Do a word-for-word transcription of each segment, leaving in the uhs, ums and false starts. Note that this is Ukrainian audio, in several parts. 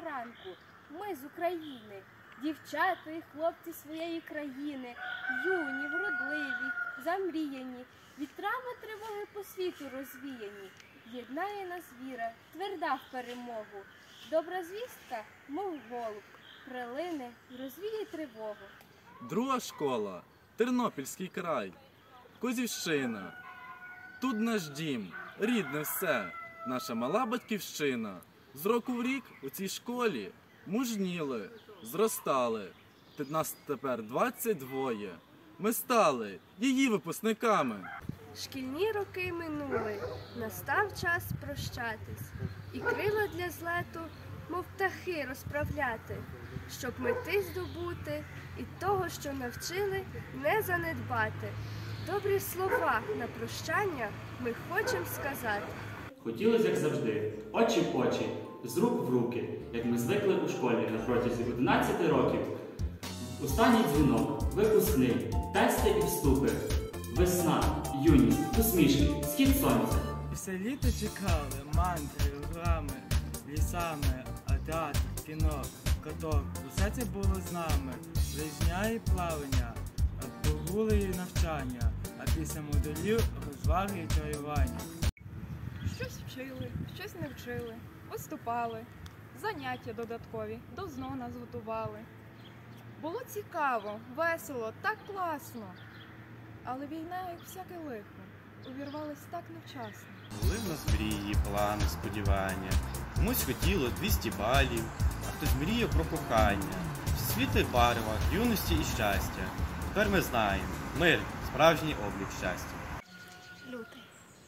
ранку. Ми з України, дівчата і хлопці своєї країни, юні, вродливі, замріяні, вітрами тривоги по світу розвіяні. Єднає нас віра, тверда в перемогу. Добра звістка, мов голуб, прилине і розвіє тривогу. Друга школа – Тернопільський край, Козівщина. Тут наш дім, рідне все, наша мала батьківщина. З року в рік у цій школі мужніли, зростали. Нас тепер двадцять двоє. Ми стали її випускниками. Шкільні роки минули, настав час прощатись. І крила для злету, мов птахи, розправляти, щоб мети здобути і того, що навчили, не занедбати. Добрі слова на прощання ми хочемо сказати. Хотілося, як завжди, очі в очі, з рук в руки, як ми звикли у школі на протязі одинадцяти років. Останній дзвінок, випускний, тести і вступи, весна, юність, усмішки, схід сонця. Все літо чекали мантри, грами, лісами, а театр, кіно, каток. Усе це було з нами. Лижня і плавання, прогули і навчання, а після модулів розваги і чаювання. Щось вчили, щось не вчили, виступали, заняття додаткові, до ЗНО нас готували. Було цікаво, весело, так класно. Але війна, як всяке лихо, увірвалась так невчасно. Були в нас мрії, плани, сподівання. Комусь хотіло двісті балів, а хтось мріяв про кохання. В світлих барвах, юності і щастя. Тепер ми знаємо, мир – справжній облік щастя. Лютий.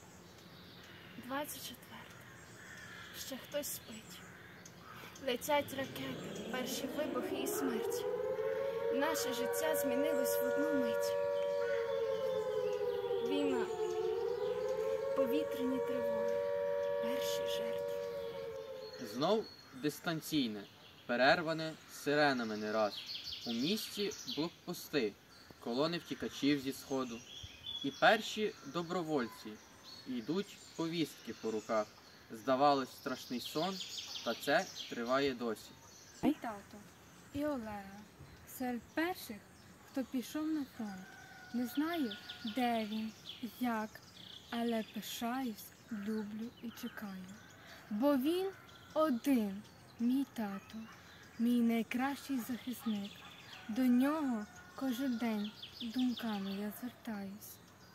двадцять четверте. Ще хтось спить. Летять ракети, перші вибухи і смерті. Наше життя змінилось в одну мить. Війна, повітряні тривоги, перші жертви. Знов дистанційне, перерване сиренами не раз. У місті блокпости, колони втікачів зі сходу. І перші добровольці йдуть повістки по руках. Здавалось, страшний сон, та це триває досі. Мій тато і Олега серед перших, хто пішов на фронт. Не знаю, де він, як, але пишаюсь, люблю і чекаю. Бо він один, мій тато, мій найкращий захисник. До нього кожен день думками я звертаюсь.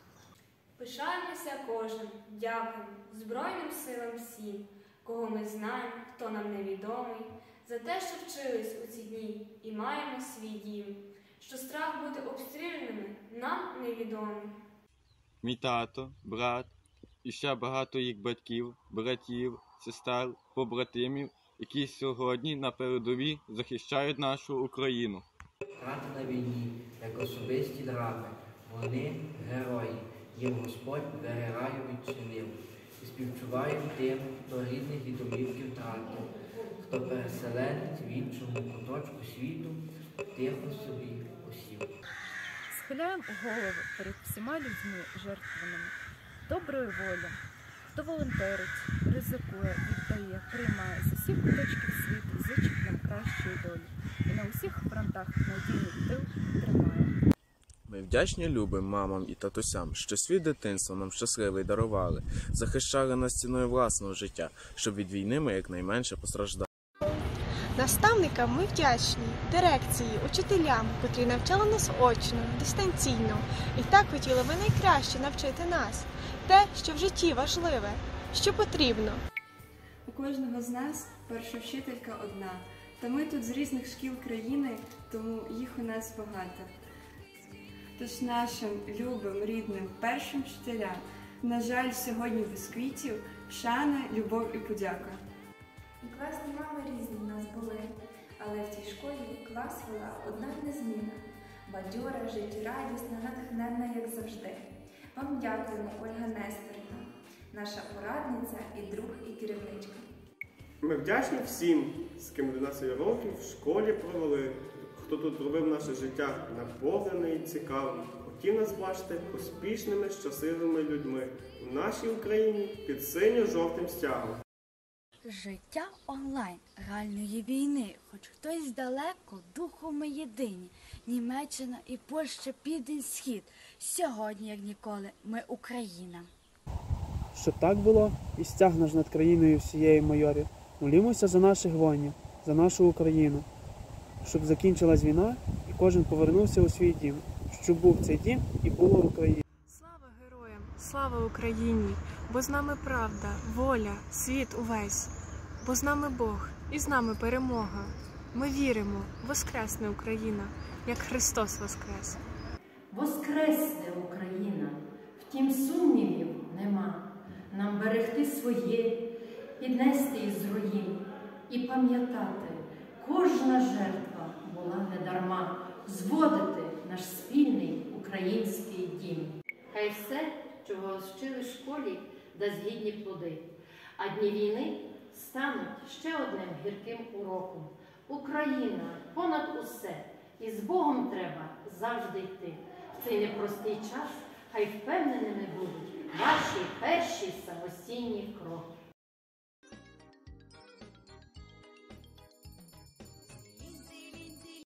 Пишаємося кожен, дякуємо Збройним силам всім, кого ми знаємо, хто нам невідомий, за те, що вчились у ці дні і маємо свій дім, що страх бути обстріляними нам невідомий. Мій тато, брат і ще багато їх батьків, братів, сестер, побратимів, які сьогодні на передовій захищають нашу Україну. Втрати на війні, як особисті драми, вони герої, їм Господь двері раю відчинив. І співчувають тим, хто рідних і домівки втратив, хто переселенець в іншому куточку світу, тихо собі посів. Схиляємо голову перед всіма людьми жертвеними, доброї волі, хто волонтерить, ризикує, віддає, приймає з усіх куточків світу, зичить нам кращої долі. І на усіх фронтах надійний тил тримає. Ми вдячні любим мамам і татусям, що свій дитинство нам щасливий дарували, захищали нас ціною власного життя, щоб від війни ми якнайменше постраждали. Наставникам ми вдячні, дирекції, учителям, котрі навчали нас очно, дистанційно. І так хотіли ви найкраще навчити нас. Те, що в житті важливе, що потрібно. У кожного з нас перша вчителька одна. Та ми тут з різних шкіл країни, тому їх у нас багато. Тож нашим любим, рідним, першим вчителям, на жаль, сьогодні без квітів, шана, любов і подяка. І класні мами різні в нас були, але в тій школі клас вела одна незмінна, бадьора, життєрадісна, натхненна, як завжди. Вам дякуємо, Ольга Нестерівна, наша порадниця і друг, і керівничка. Ми вдячні всім, з ким одинадцять років в школі провели, хто тут робив наше життя наповненим і цікавим. Хотів нас бачити успішними, щасливими людьми у нашій Україні під синьо-жовтим стягом. Життя онлайн реальної війни, хоч хтось далеко, духом ми єдині. Німеччина і Польща, південь, схід. Сьогодні, як ніколи, ми Україна. Щоб так було і стяг наш над країною всієї майорів. Молімося за наших воїнів, за нашу Україну. Щоб закінчилась війна і кожен повернувся у свій дім. Щоб був цей дім і було Україна. Слава героям, слава Україні, бо з нами правда, воля, світ увесь. Бо з нами Бог і з нами перемога. Ми віримо, воскресне Україна, як Христос воскрес. Воскресне Україна, втім сумнівів нема. Нам берегти своє, піднести із руїн і пам'ятати, кожна жертва була недарма, зводити наш спільний український дім. Хай все, чого вчили в школі, дасть гідні плоди, а дні війни стануть ще одним гірким уроком. Україна понад усе, і з Богом треба завжди йти. В цей непростий час хай впевненими будуть ваші перші самостійні кроки.